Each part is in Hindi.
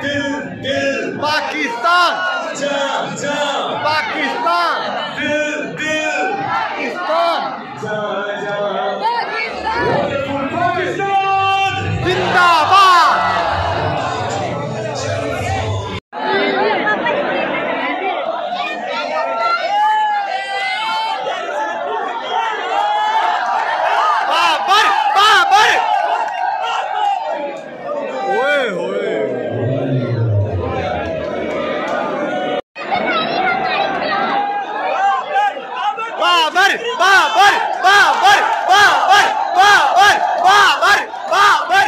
पाकिस्तान पाकिस्तान पाकिस्तान जिंदाबाद। बाबर बाबर ओए होए बाबर बाबर बाबर बाबर बाबर बाबर बाबर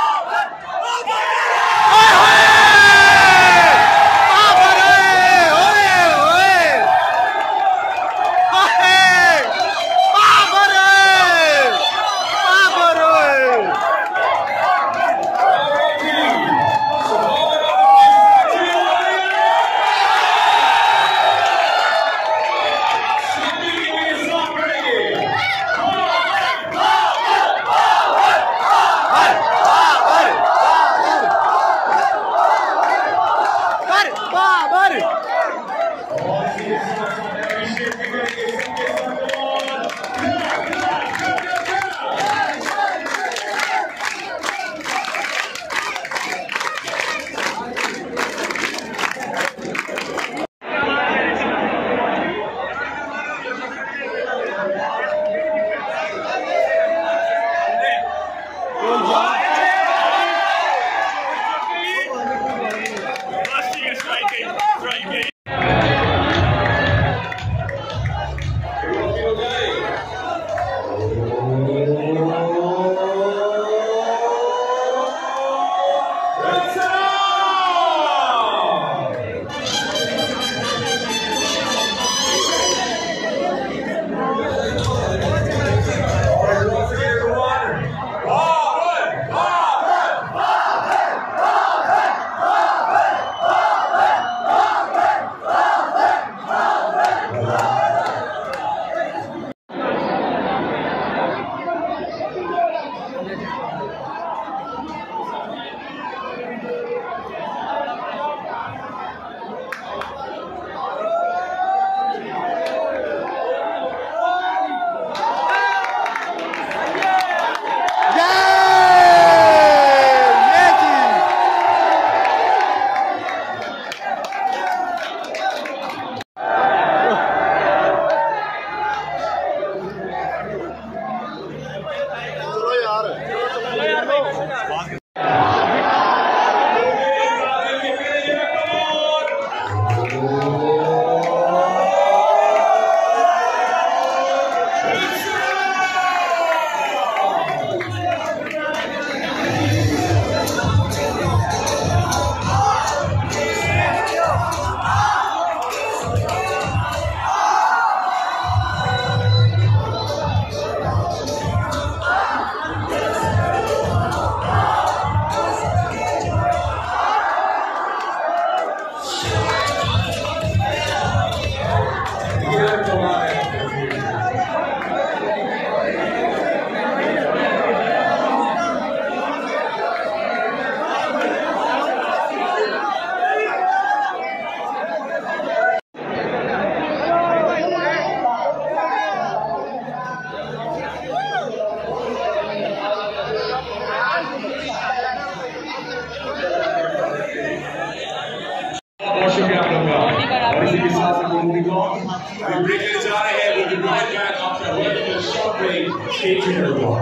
जा रहे हैं वो right back after a little short break into the war.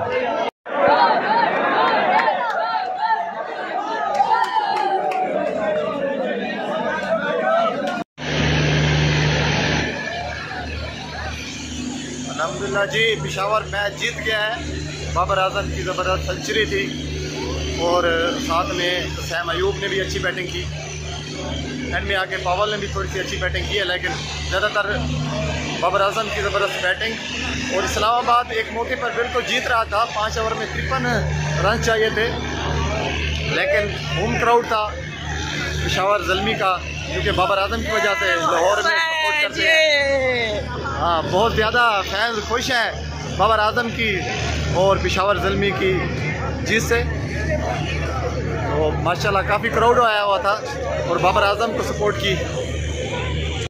अल्हम्दुलिल्लाह जी पेशावर मैच जीत गया है। बाबर आजम की ज़बरदस्त सेंचुरी थी और साथ में सैम अयूब ने भी अच्छी बैटिंग की। एंड में आके पावल ने भी थोड़ी सी अच्छी बैटिंग की है, लेकिन ज़्यादातर बाबर आजम की ज़बरदस्त बैटिंग। और इस्लामाबाद एक मौके पर बिल्कुल जीत रहा था, 5 ओवर में 53 रन चाहिए थे, लेकिन होम क्राउड था पेशावर ज़ल्मी का, क्योंकि बाबर आजम की वजह से लाहौर में सपोर्ट करते हैं। हाँ, बहुत ज़्यादा फैंस खुश हैं बाबर आजम की और पेशावर ज़ल्मी की जीत से। तो माशाल्लाह काफ़ी क्राउड आया हुआ था और बाबर आजम को सपोर्ट की